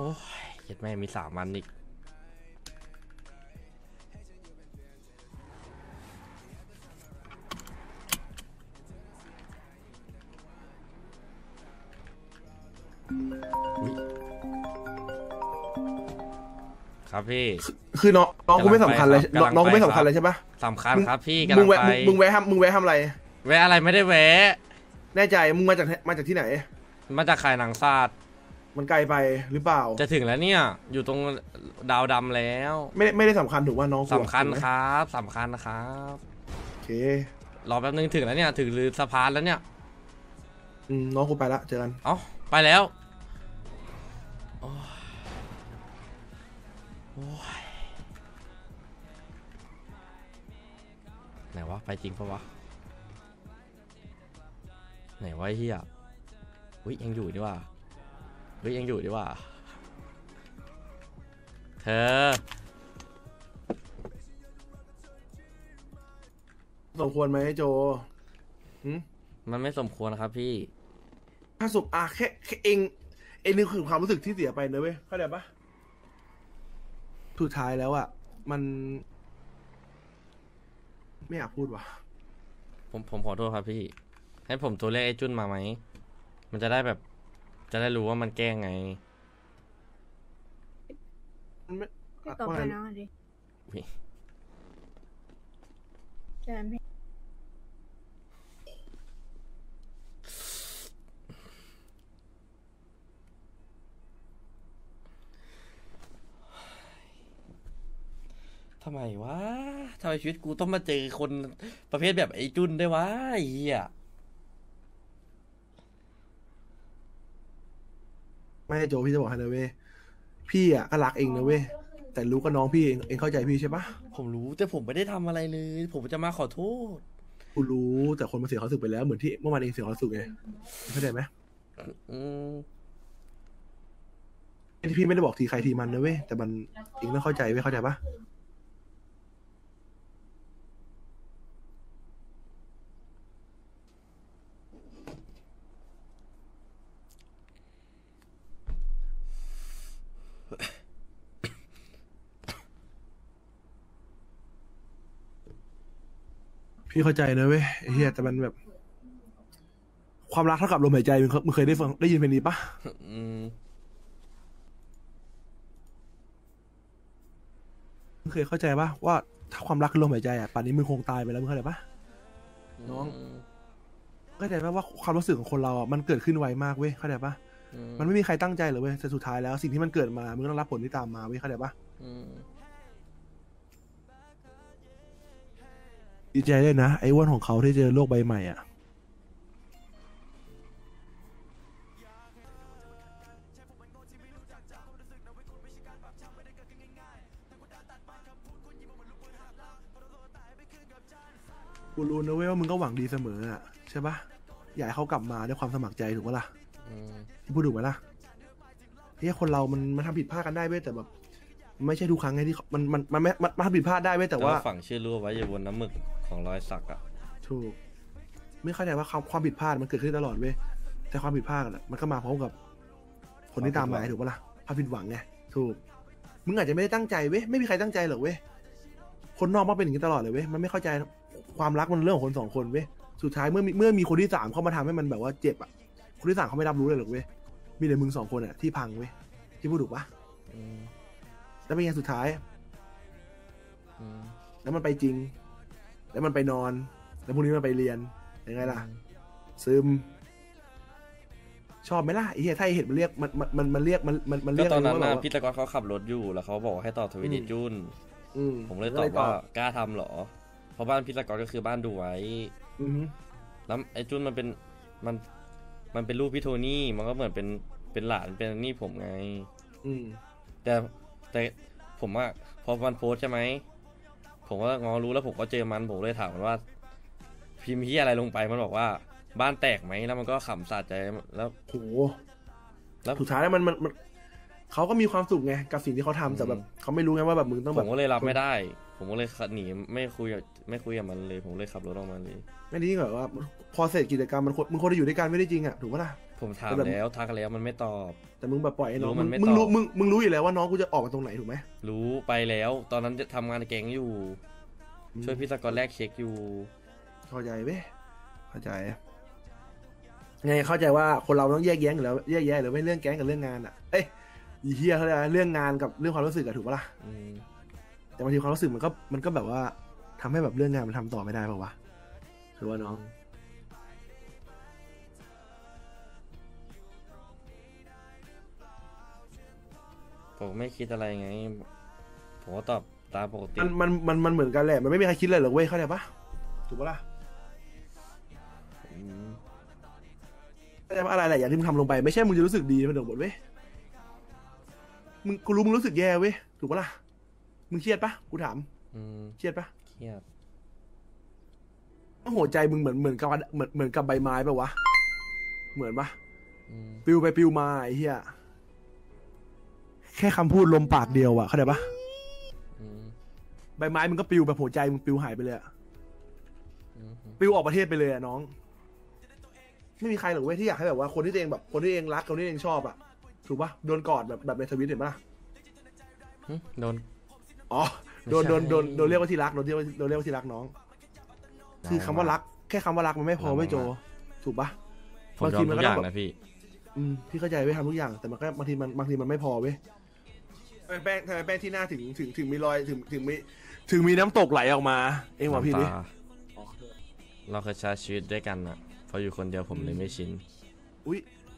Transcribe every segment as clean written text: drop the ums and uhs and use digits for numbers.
อ้ยเย็ดแม่มี3 วันอีกครับพี่คือน้องกูไม่สำคัญเลยน้องกูไม่สำคัญเลยใช่ปะสำคัญครับพี่มึกำลังไปมึงแวะทำอะไรแวะอะไรไม่ได้แวะแน่ใจมึงมาจากที่ไหนมาจากขายหนังซาดมันไกลไปหรือเปล่าจะถึงแล้วเนี่ยอยู่ตรงดาวดำแล้วไม่ได้สำคัญถูกว่าน้องสำคัญครับสำคัญนะครับโอเครอแป๊บนึงถึงแล้วเนี่ยถึงหรือสะพานแล้วเนี่ยน้องกูไปละเจอกันเอ้าไปแล้วโอ้ยไหนวะไปจริงปะวะไหนวะเฮียอุ้ยยังอยู่ดีว่าเฮ้ยยังอยู่ดีว่าเธอสมควรไหมโจมันไม่สมควรครับพี่ถ้าสมแค่เองนึกถึงความรู้สึกที่เสียไปนะเว้ยเข้าใจปะสุดท้ายแล้วอ่ะมันไม่อยากพูดว่ะผมขอโทษครับพี่ให้ผมโทรเรียกไอ้จุนมาไหมมันจะได้แบบจะได้รู้ว่ามันแกล้งไงพี่ตอบไปน้องดิเจอกันพี่ทำไมวะทำไมชีวิตกูต้องมาเจอคนประเภทแบบไอ้จุนได้วะไอ้เหี้ยไม่โจพี่จะบอกให้นะเว้ยพี่อ่ะก็รักเองนะเว้ยแต่รู้กับน้องพี่เองเข้าใจพี่ใช่ปะผมรู้แต่ผมไม่ได้ทำอะไรเลยผมจะมาขอโทษกูรู้แต่คนมาเสียความรู้สึกไปแล้วเหมือนที่เมื่อวานเองเสียความรู้สึกไงเข้าใจไหมที่พี่ไม่ได้บอกทีใครทีมันนะเว้ยแต่มันเองต้องเข้าใจเว้ยเข้าใจปะพี่เข้าใจนะเว้ยไอ้เหี้ยแต่มันแบบความรักเท่ากับลมหายใจมึงเคยได้ยินเพลงนี้ปะมึงเคยเข้าใจปะว่าถ้าความรักคือลมหายใจอ่ะป่านนี้มึงคงตายไปแล้วมึงเข้าใจปะน้องเข้าใจปะว่าความรู้สึกของคนเราอ่ะมันเกิดขึ้นไวมากเว้ยเข้าใจปะมันไม่มีใครตั้งใจเลยเว้ยแต่สุดท้ายแล้วสิ่งที่มันเกิดมามึงต้องรับผลที่ตามมาเว้ยเข้าใจปะดีใจด้วยนะไอ้อ้วนของเขาที่เจอโลกใบใหม่อ่ะกูรู้นะเว้ยว่ามึงก็หวังดีเสมออ่ะใช่ปะอยากให้เขากลับมาด้วยความสมัครใจถูกปะล่ะที่พูดถูกไหมล่ะเฮ้ยคนเรามันทำผิดพลาดกันได้เว้ยแต่แบบไม่ใช่ทุกครั้งไงที่มันทำผิดพลาดได้เว้ยแต่ว่าฝังชื่อรูปไว้อยู่บนน้ำหมึกของรอยสักอ่ะถูกไม่เข้าใจว่าความผิดพลาดมันเกิดขึ้นตลอดเว้ยแต่ความผิดพลาดมันก็มาพร้อมกับผลที่ตามมาถูกปะล่ะความผิดหวังไงถูกมึงอาจจะไม่ได้ตั้งใจเว้ยไม่มีใครตั้งใจหรอกเว้ยคนนอกมันเป็นอย่างนี้ตลอดเลยเว้ยมันไม่เข้าใจความรักมันเรื่องของคน2 คนเว้ยสุดท้ายเมื่อมีคนที่3เข้ามาทำให้มันแบบว่าเจ็บอ่ะคนที่3เขาไม่รับรู้เลยหรอกเว้ยมีแต่มึง2 คนอ่ะที่พังเว้ยที่พูดถูกปะแล้วเป็นไงสุดท้ายแล้วมันไปจริงแล้วมันไปนอนแล้วพรุ่งนี้มันไปเรียนยังไงล่ะซึมชอบไหมล่ะไอ้เหี้ยถ้าไอ้เห็นมันเรียกมันเรียกมันเรียกตอนนั้นนะพี่ตะกอนเขาขับรถอยู่แล้วเขาบอกให้ต่อทวิตจุนผมเลยตอบว่ากล้าทำหรอเพราะบ้านพี่ตะกอนก็คือบ้านดูไว้แล้วไอ้จุนมันเป็นลูกพี่โทนี่มันก็เหมือนเป็นหลานเป็นนี่ผมไงแต่ผมว่าพอมันโพสใช่ไหมผมก็งอรู้แล้วผมก็เจอมันผมเลยถามมันว่าพิมพ์ที่อะไรลงไปมันบอกว่าบ้านแตกไหมแล้วมันก็ขำสะใจแล้วโหแล้วสุดท้ายแล้วมันเขาก็มีความสุขไงกับสิ่งที่เขาทำแต่แบบเขาไม่รู้ไงว่าแบบมึงต้องแบบผมก็เลยรับไม่ได้ผมก็เลยหนีไม่คุยกับมันเลยผมเลยขับรถออกมาเลยไม่ได้แบบว่าพอเสร็จกิจกรรมมึงควรจะอยู่ด้วยกันไม่ได้จริงอ่ะถูกปะล่ะผมถามแล้วทักแล้วมันไม่ตอบแต่มึงแบบปล่อยให้น้องมันไม่มึตงอบรู้มึงรู้อยู่แล้วว่าน้องกูจะออกมาตรงไหนถูกไหมรู้ไปแล้วตอนนั้นจะทำงานแก๊งอยู่ช่วยพี่สกอตแรกเช็คอยู่เข้าใจเว้ยเข้าใจไงเข้าใจว่าคนเราต้องแยกแยะอยู่แล้วแยกแยะหรือไม่เรื่องแก๊งกับเรื่องงานอ่ะเอ้ยอีเหี้ยเขาเรียกเรื่องงานกับเรื่องความรู้สึกอะถูกปะล่ะแต่บางทีความรู้สึกมันก็แบบว่าทำให้แบบเรื่องงานมันทำต่อไม่ได้ป่าววะคือว่าน้องผมไม่คิดอะไรไงผมก็ตอบตามปกติมันเหมือนกันแหละมันไม่มีใครคิดเลยหรอกเว้ยเข้าใจปะถูกปะล่ะเข้าใจว่าอะไรแหละอย่างที่มึงทำลงไปไม่ใช่มึงจะรู้สึกดีมันถึงหมดเว้ยกูรู้มึงรู้สึกแย่เว้ยถูกปะล่ะมึงเครียดปะกูถามเครียดปะเครียดหัวใจมึงเหมือนกับใบไม้ปะวะเหมือนปะปลิวไปปลิวมาไอ้เหี้ยแค่คำพูดลมปากเดียวอะเข้าใจปะใบไม้มึงก็ปลิวแบบหัวใจมึงปลิวหายไปเลยอะปลิวออกประเทศไปเลยอะน้องไม่มีใครหรอกเว้ยที่อยากให้แบบว่าคนที่ตัวเองแบบคนที่เองรักคนที่เองชอบอะถูกปะโดนกอดแบบในทวิตเห็นปะโดนอ๋อโดนเรียกว่าที่รักโดนเรียกว่าที่รักน้องคือคำว่ารักแค่คำว่ารักมันไม่พอไม่โจถูกปะบางทีมันก็ต้องนะพี่เข้าใจไว้ทำทุกอย่างแต่มันก็บางทีมันไม่พอเว้ยแป้งทำไมแป้งที่หน้าถึงมีรอยถึงมีน้ำตกไหลออกมาเองว่าพี่ดิเราเคยใช้ชีวิตด้วยกันอะพออยู่คนเดียวผมเลยไม่ชินอุ้ย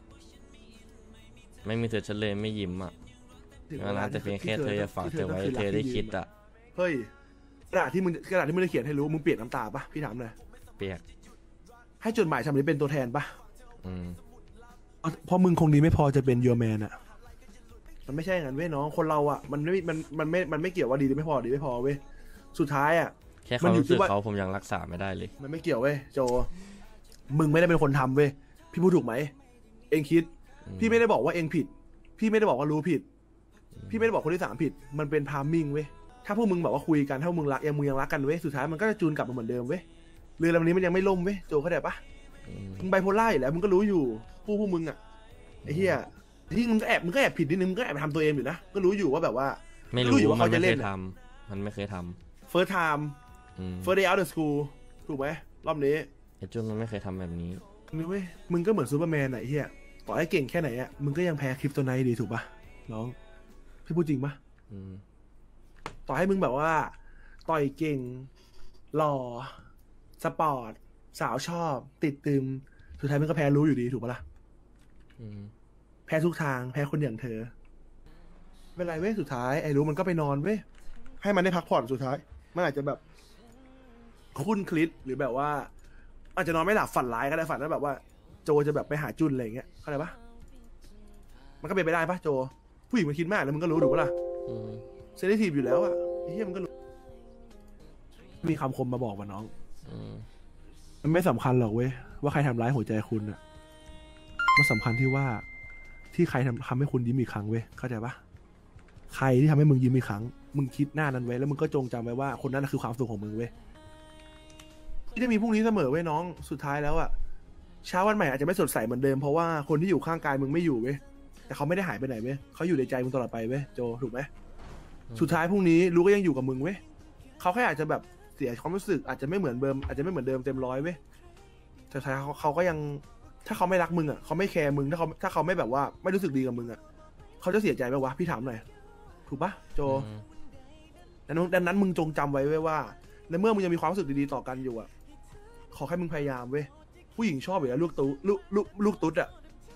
ไม่มีเธอฉันเลยไม่ยิ้มอะนะแต่เพียงแค่เธอจะฝากเธอไว้เธอได้คิดอะเฮ้ยกระดาษที่มึงได้เขียนให้รู้มึงเปลี่ยนน้ำตาปะพี่ถามหน่อยเปียกให้จดหมายฉบับนี้เป็นตัวแทนปะเพราะมึงคงดีไม่พอจะเป็นยูแมนอะมันไม่ใช่งั้นเว้ยน้องคนเราอะมันไม่เกี่ยวว่าดีหรือไม่พอเว้ยสุดท้ายอะแค่ความรู้สึกเขาผมยังรักษาไม่ได้เลยมันไม่เกี่ยวเว้ยโจมึงไม่ได้เป็นคนทำเว้ยพี่พูดถูกไหมเองคิดพี่ไม่ได้บอกว่าเองผิดพี่ไม่ได้บอกว่ารู้ผิดพี่ไม่ได้บอกคนที่สามผิดมันเป็นพาร์มิ่งเว้ยถ้าพวกมึงแบบว่าคุยกันถ้ามึงรักมึงยังรักกันเว้ยสุดท้ายมันก็จะจูนกลับมาเหมือนเดิมเว้ยเรือลำนี้มันยังไม่ล่มเว้ยโจเข้าใจปะมึงไบโพล่าอยู่แล้วมึงก็รู้อยู่พวกมึงอะไอ้เหี้ยที่มึงก็แอบผิดนิดนึงมึงก็แอบทำตัวเองอยู่นะก็รู้อยู่ว่าแบบว่าไม่รู้อยู่ว่าเขาจะเล่นมันไม่เคยทำ first time first day out of school ถูกไหมรอบนี้ไอ้จุนมันไม่เคยทำแบบนี้นี่เว้ยมึงก็เหมือนซูเปอร์แมนไหนเหี้ยต่อให้เก่งแค่ไหนอะมึงก็ยังแพ้คริปโตไนท์ดีถูกปะน้องพี่พูดจริงปะต่อให้มึงแบบว่าต่อยเก่งหล่อสปอร์ตสาวชอบติดตึมสุดท้ายมึงก็แพ้รู้อยู่ดีถูกปะล่ะแพ้ทุกทางแพ้คนอย่างเธอไม่เป็นไรเว้ยสุดท้ายไอ้รู้มันก็ไปนอนเว้ยให้มันได้พักผ่อนสุดท้ายมันอาจจะแบบคุ้นคลิปหรือแบบว่าอาจจะนอนไม่หลับฝันร้ายก็ได้ฝันว่าแบบว่าโจจะแบบไปหาจุนอะไรอย่างเงี้ยเข้าใจปะมันก็เป็นไปได้ปะโจผู้หญิงมันคิดมากแล้วมึงก็รู้ถูกปะล่ะเซนซิทีฟอยู่แล้วอ่ะไอ้เหี้ยมันก็รู้มีคำคมมาบอกว่าน้องมันไม่สำคัญหรอกเว้ยว่าใครทำร้ายหัวใจคุณอ่ะมันสำคัญที่ว่าที่ใครทำให้คุณยิ้มอีกครั้งเว้ยเข้าใจปะใครที่ทำให้มึงยิ้มอีกครั้งมึงคิดหน้านั้นไว้แล้วมึงก็จงจำไว้ว่าคนนั้นคือความสุขของมึงเว้ยที่จะมีพรุ่งนี้เสมอเว้ยน้องสุดท้ายแล้วอ่ะเช้าวันใหม่อาจจะไม่สดใสเหมือนเดิมเพราะว่าคนที่อยู่ข้างกายมึงไม่อยู่เว้ยแต่เขาไม่ได้หายไปไหนเว้ยเขาอยู่ในใจมึงตลอดไปเว้ยโจถูกไหมสุดท้ายพรุ่งนี้รู้ก็ยังอยู่กับมึงเว้ยเขาแค่อาจจะแบบเสียความรู้สึกอาจจะไม่เหมือนเดิมอาจจะไม่เหมือนเดิมเต็มร้อยเว้ยแต่ท้ายเขาก็ยังถ้าเขาไม่รักมึงอ่ะเขาไม่แคร์มึงถ้าเขาไม่แบบว่าไม่รู้สึกดีกับมึงอ่ะเขาจะเสียใจไหมวะพี่ถามหน่อยถูกปะโจดังนั้นมึงจงจำไว้เว้ยว่าในเมื่อมึงยังมีความรู้สึกดีๆต่อกันอยู่อ่ะขอแค่มึงพยายามเว้ยผู้หญิงชอบอยู่แล้วลูกตุ๊ดอ่ะ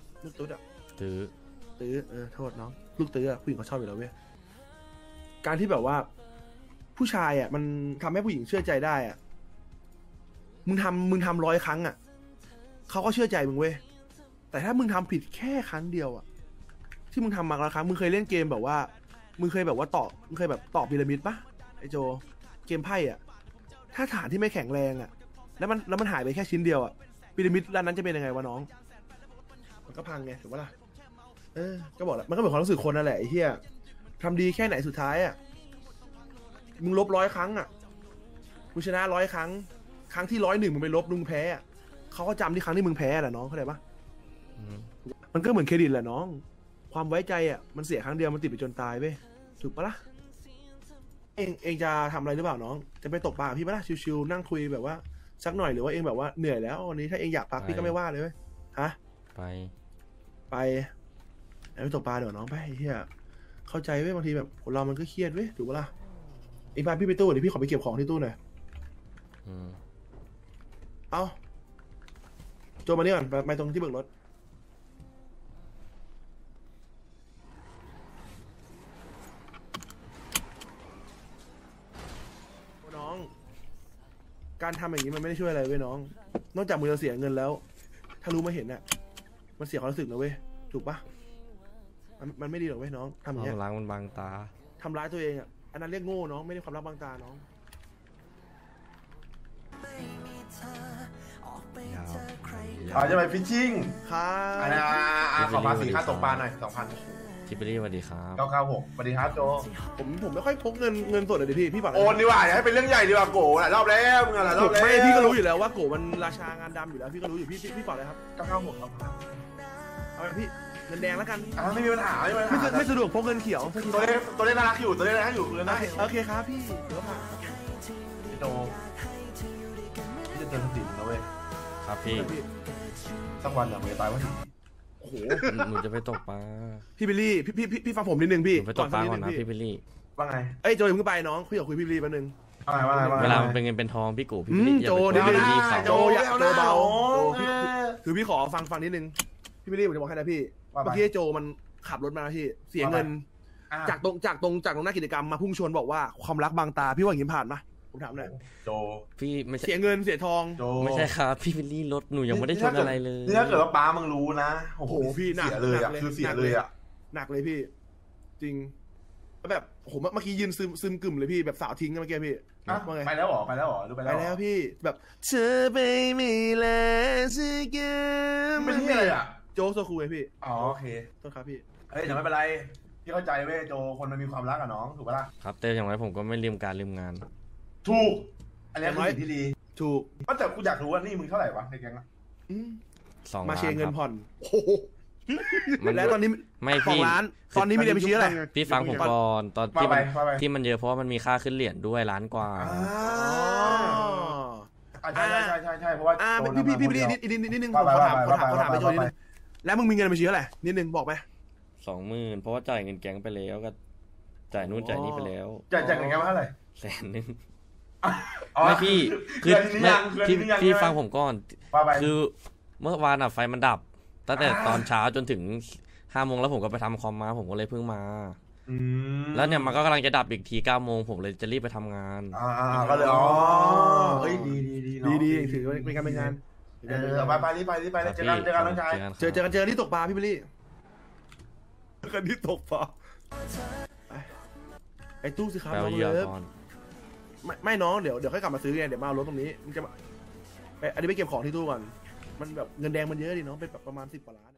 ตื้อโทษน้องลูกตื้ออ่ะผู้หญิงเขาชอบอยู่แล้วเว้ยการที่แบบว่าผู้ชายอ่ะมันทำให้ผู้หญิงเชื่อใจได้อ่ะมึงทำ100 ครั้งอ่ะเขาก็เชื่อใจมึงเว้ยแต่ถ้ามึงทำผิดแค่ครั้งเดียวอ่ะที่มึงทำมาละครั้งมึงเคยเล่นเกมแบบว่ามึงเคยแบบว่ามึงเคยแบบต่อพีระมิดปะไอโจเกมไพ่อ่ะถ้าฐานที่ไม่แข็งแรงอ่ะแล้วมันหายไปแค่ชิ้นเดียวอ่ะพีระมิดด้านนั้นจะเป็นยังไงวะน้องมันก็พังไงถูกปะล่ะก็บอกแล้วมันก็เป็นความรู้สึกคนนั่นแหละไอ้เหี้ยทำดีแค่ไหนสุดท้ายอ่ะมึงลบ100 ครั้งอ่ะมึงชนะ100 ครั้งครั้งที่101มึงไปลบมึงแพ้อะเขาก็จำที่ครั้งที่มึงแพ้แหละน้องเข้าใจปะมันก็เหมือนเครดิตแหละน้องความไว้ใจอ่ะมันเสียครั้งเดียวมันติดไปจนตายเว้ยถูกปะล่ะเองจะทำอะไรหรือเปล่าน้องจะไปตกปลาพี่ปะล่ะชิวๆนั่งคุยแบบว่าสักหน่อยหรือว่าเองแบบว่าเหนื่อยแล้ววันนี้ถ้าเองอยากพักพี่ก็ไม่ว่าเลยเว้ยฮะไปตกปลาเดี๋ยวน้องไปเฮียเข้าใจเว้ยบางทีแบบคนเรามันก็เครียดเว้ยถูกปะล่ะเองพาพี่ไปตู้เดี๋ยวพี่ขอไปเก็บของที่ตู้หน่อยเอาโจมานี่ก่อนไปตรงที่เบิกรถน้องการทำอย่างนี้มันไม่ได้ช่วยอะไรเว้ยน้องนอกจากมึงจะเสียเงินแล้วถ้ารู้มาเห็นเนี่ยมันเสียความรู้สึกนะเว้ยถูกปะมันไม่ดีหรอกเว้ยน้องทำอย่างเงี้ยล้างมันบางตาทำร้ายตัวเองอ่ะอันนั้นเรียกโง่น้องไม่ได้ความรักบางตาน้องจะไปฟิชชิ่งครับขอภาษีค่าตกปลาหน่อย 2,000 ทิปเปอรี่สวัสดีครับ 996สวัสดีครับโจผมไม่ค่อยพกเงินสดเลยพี่ฝากโอนดีกว่าอย่าให้เป็นเรื่องใหญ่ดีกว่าโกหลายรอบแล้วมึงหลายรอบแล้วไม่พี่ก็รู้อยู่แล้วว่าโกมันราชางานดำอยู่แล้วพี่ก็รู้อยู่พี่ฝากเลยครับ 996ครับเอาไปพี่เงินแดงแล้วกันไม่มีปัญหาไม่สะดวกพกเงินเขียวตัวเลขน่ารักอยู่เลยนะโอเคครับพี่เดี๋ยวผ่านโจพี่จะเจอสิ่งนะเว้ยครับพี่สักวันเราจะตายว่าโอ้โหหนูจะไปตกปลาพี่บิลลี่พี่ฟังผมนิดนึงพี่ไปตกปลาก่อนนะพี่บิลลี่ว่าไงโจยมึงไปน้องคุยกับคุยพี่บิลลี่แป๊บนึงเวลามันเป็นเงินเป็นทองพี่กูพี่บิลลี่โจนิดนึงโจอยากโจเบาคือพี่ขอฟังนิดนึงพี่บิลลี่ผมจะบอกให้นะพี่เมื่อกี้โจมันขับรถมาพี่เสียเงินจากตรงหน้ากิจกรรมมาพุ่งชนบอกว่าความรักบางตาพี่ว่าอย่างนี้ผ่านปะผมถามหน่อยโจพี่ไม่เสียเงินเสียทองไม่ใช่ครับพี่บิลลี่รถหนูยังไม่ได้ชนอะไรเลยนี่ถ้าเกิดว่าป้ามึงรู้นะโอ้โหพี่เสียเลยอ่ะคือเสียเลยอ่ะหนักเลยพี่จริงแบบโหเมื่อกี้ยืนซึมกึ่มเลยพี่แบบสาวทิ้งเมื่อกี้พี่ไปแล้วหรอรู้ไปแล้วพี่แบบเธอไปไม่แล้วสิแกไม่ใช่อะไรอ่ะโจโซคูไงพี่โอเคต้นครับพี่แต่ไม่เป็นไรพี่เข้าใจเว้ยโจคนมันมีความรักกับน้องถูกปะล่ะครับแต่อย่างไรผมก็ไม่ลืมการลืมงานถูกอันนี้คือสิ่งที่ดีถูกแต่กูอยากรู้ว่านี่มึงเท่าไหร่วะในแก๊งอ่ะมาเชียร์เงินผ่อนมันแล้วตอนนี้ไม่พี่ 2 ล้านตอนนี้มีเรียนไปชี้อะไรพี่ฟังผมก่อนตอนที่มันเยอะเพราะว่ามันมีค่าขึ้นเหรียญด้วย1 ล้านกว่าใช่เพราะว่าพี่นิดนึงขอถามไปโจนิดนึงแล้วมึงมีเงินไปชี้อะไรนิดนึงบอกไป 20,000เพราะว่าจ่ายเงินแก๊งไปแล้วก็จ่ายนู่นจ่ายนี่ไปแล้วจ่ายเงินแก๊งเท่าไหร่ 100,000ไม่พี่คือพี่ฟังผมก่อนคือเมื่อวานไฟมันดับตั้งแต่ตอนเช้าจนถึง5 โมงแล้วผมก็ไปทำคอมมาผมก็เลยเพิ่งมาแล้วเนี่ยมันก็กำลังจะดับอีกที9 โมงผมเลยจะรีบไปทำงานก็เลยเฮ้ยดีถือว่าเป็นการไปงานไปรีบไปเจอกันน้องชายเจอกันที่ตกปลาพี่บิลลี่กันที่ตกปลาไอ้ตู้สิครับน้องเลิฟไม่น้องเดี๋ยวค่อยกลับมาซื้อไงเดี๋ยวมาเอารถตรงนี้มันจะอันนี้ไปเก็บของที่ตู้ก่อนมันแบบเงินแดงมันเยอะดิน้องเป็นแบบประมาณ10 กว่าล้าน